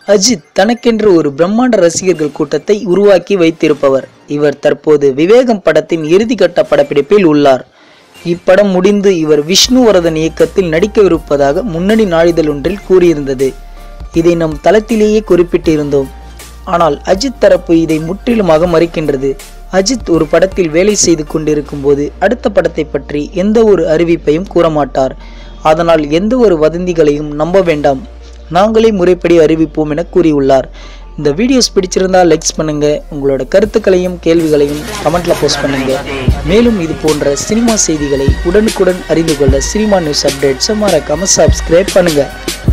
அஜித் தனக்கென்று ஒரு பிரம்மாண்ட ரசிகர்கள் கூட்டத்தை உருவாக்கி வைத்திருப்பவர். இவர் தற்போது விவேகம் படத்தின் இறுதிக்கட்ட படப்பிடிப்பில் உள்ளார். இப்படம் முடிந்து இவர் விஷ்ணுவர்தன் இயக்கத்தில் நடிக்கவிருப்பதாக முன்னணி நாளிதழ் ஒன்றில் கூறியிருந்தது. இதை நம் தளத்திலேயே குறிப்பிட்டிருந்தோம். ஆனால் அஜித் தரப்பு இதை முற்றிலுமாக மறுக்கின்றது. அஜித் ஒரு படத்தில் வேலை செய்து கொண்டிருக்கும் போது அடுத்த படத்தை பற்றி எந்த ஒரு அறிவிப்பையும் கூறமாட்டார். அதனால் எந்த ஒரு வதந்திகளையும் நம்ப வேண்டாம், நாங்களே முறைப்படி அறிவிப்போம் என கூறியுள்ளார். இந்த வீடியோஸ் பிடிச்சிருந்தா லைக்ஸ் பண்ணுங்க, உங்களோட கருத்துக்களையும் கேள்விகளையும் கமெண்ட்ல போஸ்ட் பண்ணுங்க. மேலும் இது போன்ற சினிமா செய்திகளை உடனுக்குடன் அறிந்து கொள்ள சினிமா நியூஸ் அப்டேட்ஸை மறக்காம சப்ஸ்கிரைப் பண்ணுங்க.